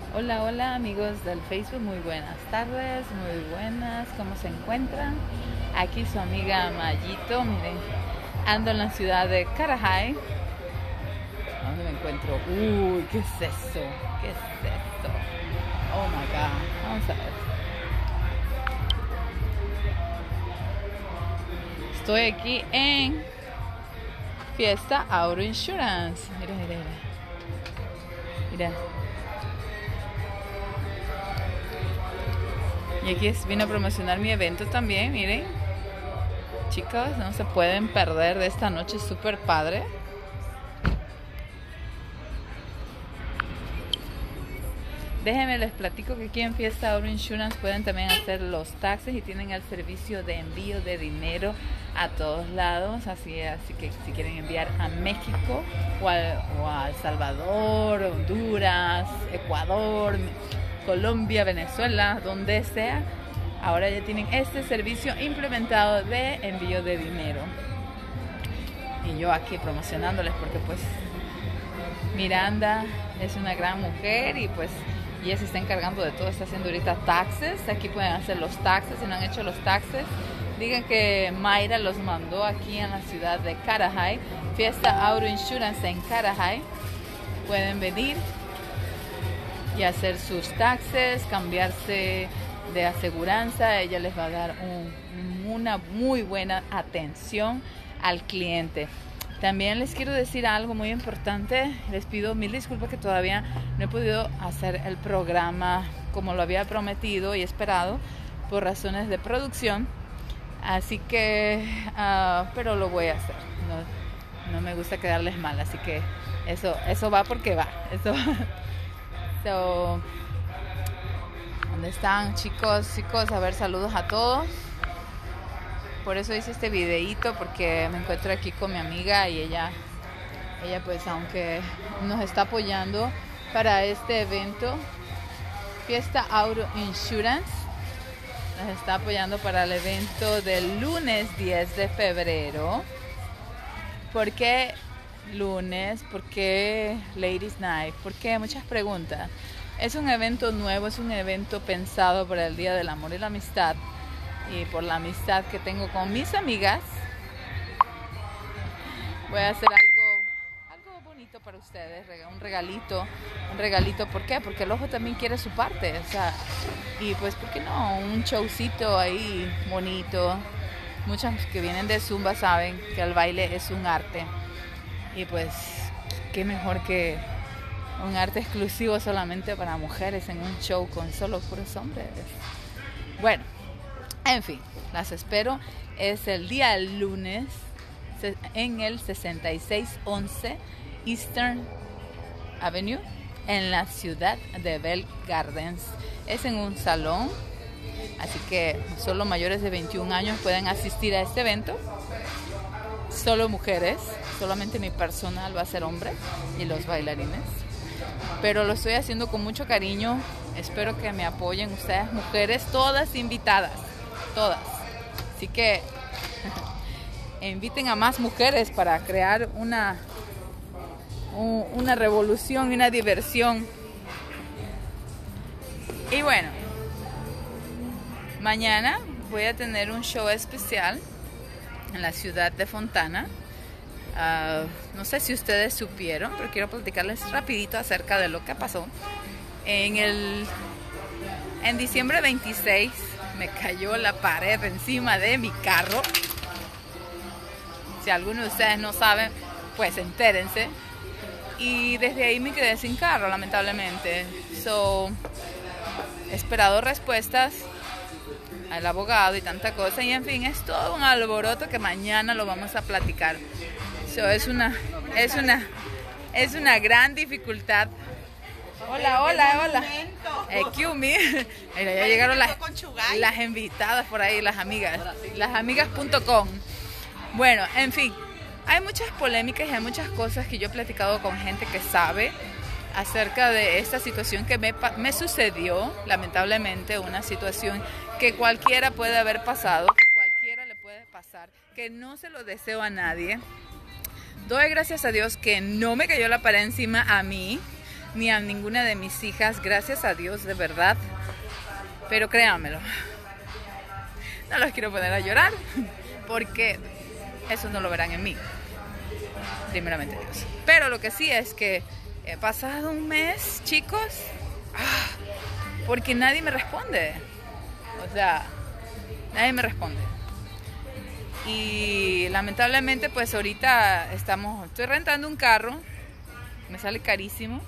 Hola, hola amigos del Facebook, muy buenas tardes, muy buenas, ¿cómo se encuentran? Aquí su amiga Mayito, miren, ando en la ciudad de Carajay. ¿Dónde me encuentro? Uy, ¿qué es eso? ¿Qué es esto? Oh my God, vamos a ver. Estoy aquí en Fiesta Auto Insurance. Mira, mira, mira. Mira. Y aquí vine a promocionar mi evento también, miren. Chicos, no se pueden perder de esta noche súper padre. Déjenme les platico que aquí en Fiesta Auto Insurance pueden también hacer los taxes y tienen el servicio de envío de dinero a todos lados. Así que si quieren enviar a México o a El Salvador, Honduras, Ecuador, Colombia, Venezuela, donde sea, ahora ya tienen este servicio implementado de envío de dinero. Y yo aquí promocionándoles porque pues Miranda es una gran mujer y pues ella se está encargando de todo, está haciendo ahorita taxes. Aquí pueden hacer los taxes, si no han hecho los taxes, digan que Mayra los mandó aquí en la ciudad de Carajay. Fiesta Auto Insurance en Carajay. Pueden venir y hacer sus taxes, cambiarse de aseguranza. Ella les va a dar una muy buena atención al cliente. También les quiero decir algo muy importante. Les pido mil disculpas que todavía no he podido hacer el programa como lo había prometido y esperado por razones de producción. Así que, pero lo voy a hacer. No me gusta quedarles mal, así que eso va porque va. ¿Dónde están, chicos? A ver, saludos a todos. Por eso hice este videíto, porque me encuentro aquí con mi amiga y ella pues aunque nos está apoyando para este evento, Fiesta Auto Insurance, nos está apoyando para el evento del lunes 10 de febrero. ¿Por qué lunes? ¿Por qué Ladies Night? ¿Por qué? Muchas preguntas. Es un evento nuevo, es un evento pensado para el Día del Amor y la Amistad. Y por la amistad que tengo con mis amigas, voy a hacer algo bonito para ustedes, un regalito. ¿Por qué? Porque el ojo también quiere su parte, o sea, y pues ¿por qué no? Un showcito ahí bonito. Muchas que vienen de Zumba saben que el baile es un arte, y pues qué mejor que un arte exclusivo solamente para mujeres en un show con solo puros hombres. Bueno, en fin, las espero. Es el día lunes en el 6611 Eastern Avenue en la ciudad de Bell Gardens. Es en un salón, así que solo mayores de 21 años pueden asistir a este evento. Solo mujeres, solamente mi personal va a ser hombre y los bailarines. Pero lo estoy haciendo con mucho cariño. Espero que me apoyen ustedes, mujeres, todas invitadas. Todas. Así que inviten a más mujeres para crear una revolución y una diversión. Y bueno, mañana voy a tener un show especial en la ciudad de Fontana. No sé si ustedes supieron, pero quiero platicarles rapidito acerca de lo que pasó. En diciembre 26 me cayó la pared encima de mi carro. Si alguno de ustedes no saben, pues entérense. Y desde ahí me quedé sin carro, lamentablemente. He esperado respuestas al abogado y tanta cosa. Y en fin, es todo un alboroto que mañana lo vamos a platicar. Es una gran dificultad. Hola. Excuse me. Mira, ya llegaron las invitadas por ahí, las amigas. Lasamigas.com. Bueno, en fin, hay muchas polémicas y hay muchas cosas que yo he platicado con gente que sabe acerca de esta situación que me sucedió, lamentablemente, una situación que cualquiera puede haber pasado, que cualquiera le puede pasar, que no se lo deseo a nadie. Doy gracias a Dios que no me cayó la pared encima a mí. ni a ninguna de mis hijas, gracias a Dios, de verdad. Pero créanmelo, no los quiero poner a llorar, porque eso no lo verán en mí, primeramente Dios. Pero lo que sí es que he pasado un mes, chicos, porque nadie me responde. O sea, nadie me responde. Y lamentablemente pues ahorita estoy rentando un carro, me sale carísimo.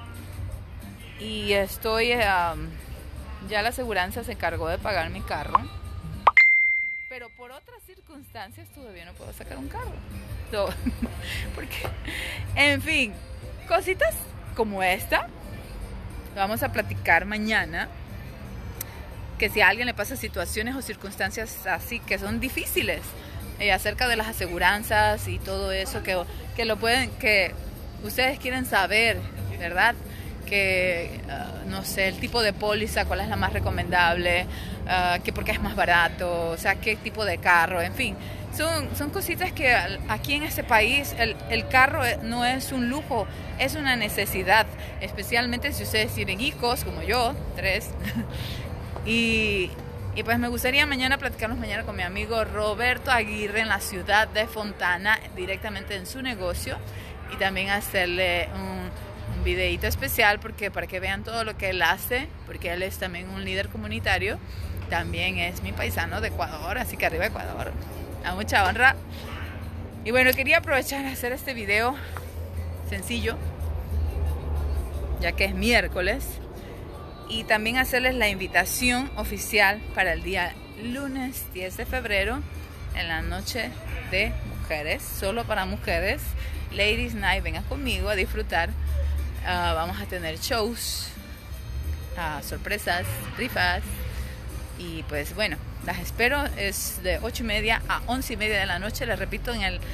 Y ya la aseguranza se encargó de pagar mi carro. Pero por otras circunstancias todavía no puedo sacar un carro. Porque, en fin, cositas como esta vamos a platicar mañana. Que si a alguien le pasa situaciones o circunstancias así que son difíciles, acerca de las aseguranzas y todo eso, que ustedes quieren saber, ¿verdad? Que, no sé, el tipo de póliza, cuál es la más recomendable, que porque es más barato, o sea, qué tipo de carro, en fin. Son cositas que aquí en este país el carro no es un lujo, es una necesidad, especialmente si ustedes tienen hijos, como yo, 3. Y pues me gustaría platicarnos mañana con mi amigo Roberto Aguirre en la ciudad de Fontana, directamente en su negocio, y también hacerle un videíto especial para que vean todo lo que él hace, porque él es también un líder comunitario, también es mi paisano de Ecuador, así que arriba Ecuador, a mucha honra. Y bueno, quería aprovechar a hacer este video sencillo, ya que es miércoles, y también hacerles la invitación oficial para el día lunes 10 de febrero en la noche de mujeres, solo para mujeres, Ladies Night. Vengan conmigo a disfrutar. Vamos a tener shows, sorpresas, rifas, y pues bueno, las espero. Es de 8:30 a 11:30 de la noche, les repito, en el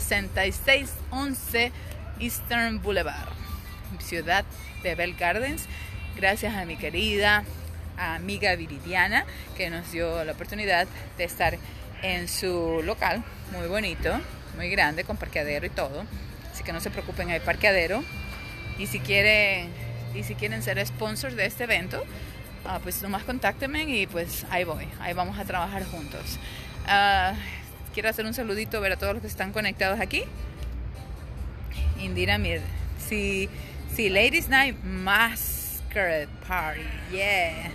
6611 Eastern Boulevard, ciudad de Bell Gardens. Gracias a mi querida amiga Viridiana, que nos dio la oportunidad de estar en su local, muy bonito, muy grande, con parqueadero y todo. Así que no se preocupen, hay parqueadero. Y si quieren ser sponsors de este evento, pues nomás contáctenme y pues ahí vamos a trabajar juntos. Quiero hacer un saludito a todos los que están conectados aquí. Indira Mir, sí, Ladies Night Masquerade Party, yeah.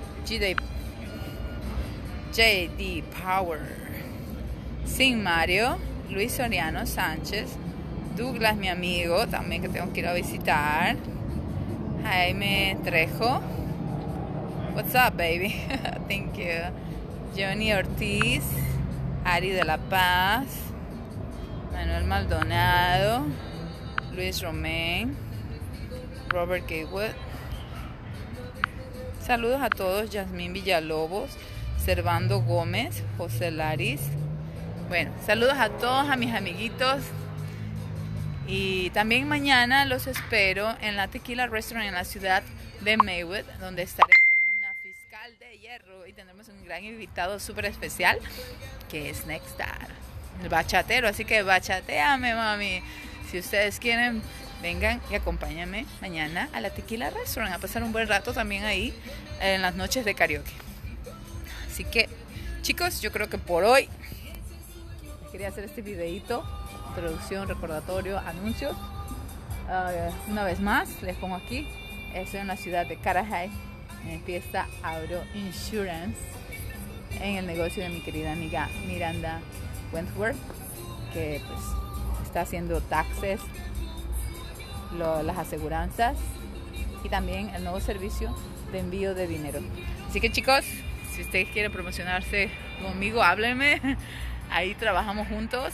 JD Power, Sin Mario, Luis Soriano Sánchez, Douglas, mi amigo, también que tengo que ir a visitar, Jaime Trejo, what's up baby, thank you, Johnny Ortiz, Ari de la Paz, Manuel Maldonado, Luis Romén, Robert Gatewood. Saludos a todos, Yasmín Villalobos, Servando Gómez, José Laris. Bueno, saludos a todos, a mis amiguitos. Y también mañana los espero en la Tequila Restaurant en la ciudad de Maywood, donde estaré como una fiscal de hierro y tendremos un gran invitado súper especial, que es Nextar, el bachatero. Así que bachateame, mami. Si ustedes quieren, vengan y acompáñenme mañana a la Tequila Restaurant a pasar un buen rato también ahí en las noches de karaoke. Así que, chicos, yo creo que por hoy quería hacer este videito, introducción, recordatorio, anuncios. Una vez más, les pongo aquí, estoy en la ciudad de Carajay, en Fiesta Auto Insurance, en el negocio de mi querida amiga Miranda Wentworth, que pues está haciendo taxes, las aseguranzas y también el nuevo servicio de envío de dinero. Así que, chicos, si ustedes quieren promocionarse conmigo, háblenme. Ahí trabajamos juntos.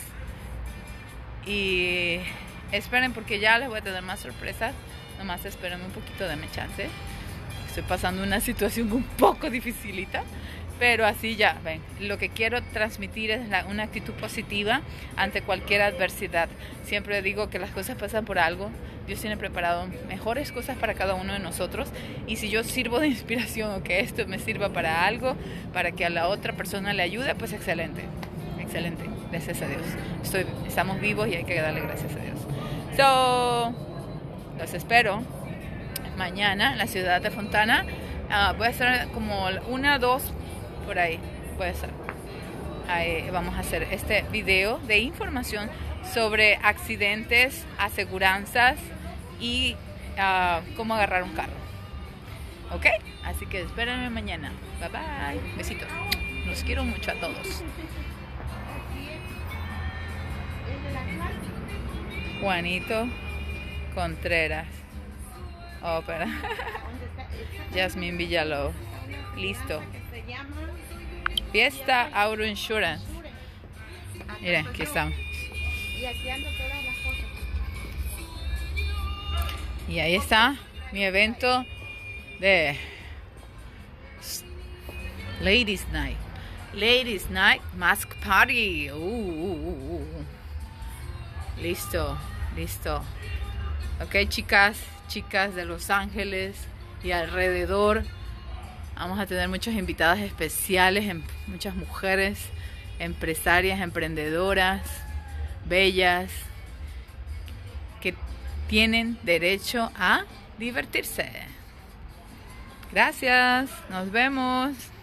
Y esperen, porque ya les voy a tener más sorpresas. Nomás esperen un poquito, denme chance. Estoy pasando una situación un poco dificilita, pero así ya ven, lo que quiero transmitir es una actitud positiva ante cualquier adversidad. Siempre digo que las cosas pasan por algo. Dios tiene preparado mejores cosas para cada uno de nosotros, y si yo sirvo de inspiración o que esto me sirva para algo, para que a la otra persona le ayude, pues excelente, excelente, gracias a Dios. Estamos vivos y hay que darle gracias a Dios. Los espero mañana en la ciudad de Fontana. Voy a hacer como 1, 2 por ahí, puede ser. Ahí vamos a hacer este video de información sobre accidentes, aseguranzas y cómo agarrar un carro. ¿Ok? Así que espérenme mañana. Bye bye. Besitos. Los quiero mucho a todos. Juanito Contreras. Oh, espera. Jasmine Villalobos. Listo. Fiesta Auto Insurance. Miren, aquí estamos. Y aquí ando todas las cosas. Y ahí está mi evento de Ladies Night. Ladies Night Mask Party. Listo, listo. Ok, chicas de Los Ángeles y alrededor. Vamos a tener muchas invitadas especiales, muchas mujeres, empresarias, emprendedoras, bellas, que tienen derecho a divertirse. Gracias, nos vemos.